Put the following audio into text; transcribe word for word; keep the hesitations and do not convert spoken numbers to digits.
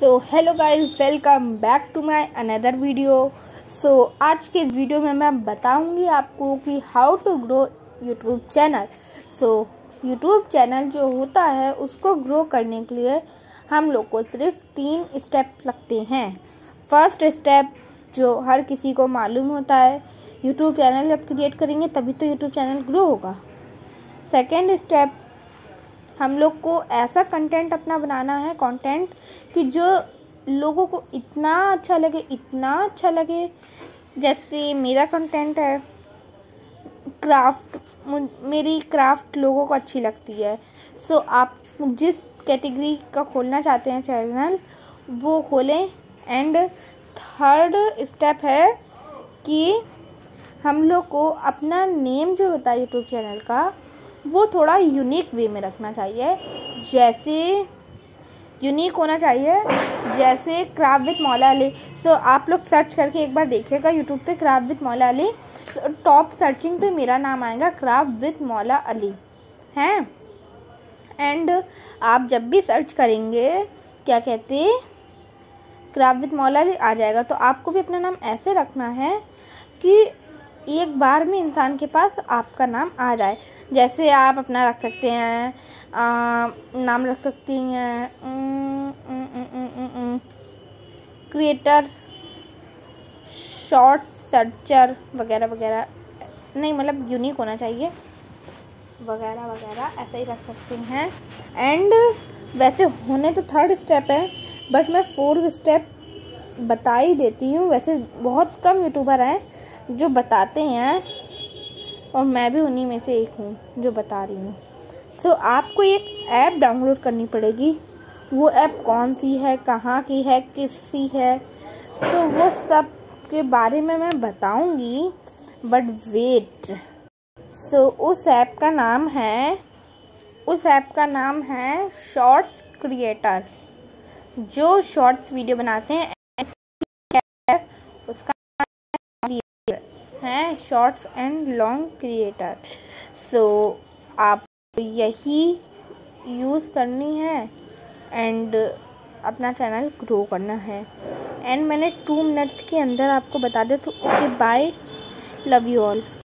So hello guys, welcome back to my another video. So आज के वीडियो में मैं बताऊंगी आपको कि how to grow YouTube channel. So YouTube channel जो होता है उसको ग्रो करने के लिए हम लोग को सिर्फ तीन स्टेप लगते हैं। फर्स्ट स्टेप जो हर किसी को मालूम होता है, यूट्यूब चैनल जब क्रिएट करेंगे तभी तो यूट्यूब चैनल ग्रो होगा। सेकेंड स्टेप, हम लोग को ऐसा कंटेंट अपना बनाना है, कंटेंट कि जो लोगों को इतना अच्छा लगे इतना अच्छा लगे। जैसे मेरा कंटेंट है क्राफ्ट, मेरी क्राफ्ट लोगों को अच्छी लगती है। सो आप जिस कैटेगरी का खोलना चाहते हैं चैनल वो खोलें। एंड थर्ड स्टेप है कि हम लोग को अपना नेम जो होता है यूट्यूब चैनल का वो थोड़ा यूनिक वे में रखना चाहिए। जैसे यूनिक होना चाहिए, जैसे क्राफ्ट विद मौला अली। सो आप लोग सर्च करके एक बार देखिएगा यूट्यूब पे क्राफ्ट विद मौला अली, टॉप सर्चिंग पे मेरा नाम आएगा क्राफ्ट विद मौला अली हैं। एंड आप जब भी सर्च करेंगे क्या कहते क्राफ्ट विद मौला अली आ जाएगा। तो आपको भी अपना नाम ऐसे रखना है कि एक बार में इंसान के पास आपका नाम आ जाए। जैसे आप अपना रख सकते हैं, आ, नाम रख सकती हैं क्रिएटर शॉर्ट सर्चर वगैरह वगैरह, नहीं मतलब यूनिक होना चाहिए वगैरह वगैरह, ऐसे ही रख सकते हैं। एंड वैसे होने तो थर्ड स्टेप है बट मैं फोर्थ स्टेप बता ही देती हूँ। वैसे बहुत कम यूट्यूबर हैं जो बताते हैं और मैं भी उन्हीं में से एक हूँ जो बता रही हूँ। सो so, आपको एक ऐप डाउनलोड करनी पड़ेगी। वो ऐप कौन सी है, कहाँ की है, किसकी है, सो so, वो सब के बारे में मैं बताऊँगी। बट वेट, सो उस ऐप का नाम है उस ऐप का नाम है शॉर्ट्स क्रिएटर। जो शॉर्ट्स वीडियो बनाते हैं उसका है shorts and long creator. So आप यही यूज़ करनी है एंड अपना चैनल ग्रो करना है। एंड मैंने टू मिनट्स के अंदर आपको बता दिया। तो okay, bye, love you all.